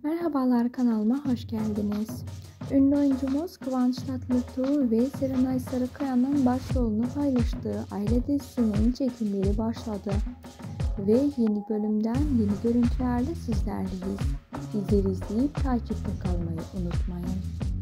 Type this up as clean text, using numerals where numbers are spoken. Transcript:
Merhabalar, kanalıma hoş geldiniz. Ünlü oyuncumuz Kıvanç Tatlıtuğ ve Serenay Sarıkaya'nın başrolünü paylaştığı Aile dizisinin çekimleri başladı. Ve yeni bölümden yeni görüntülerle sizlerleyiz. Bizleri izleyip takipte kalmayı unutmayın.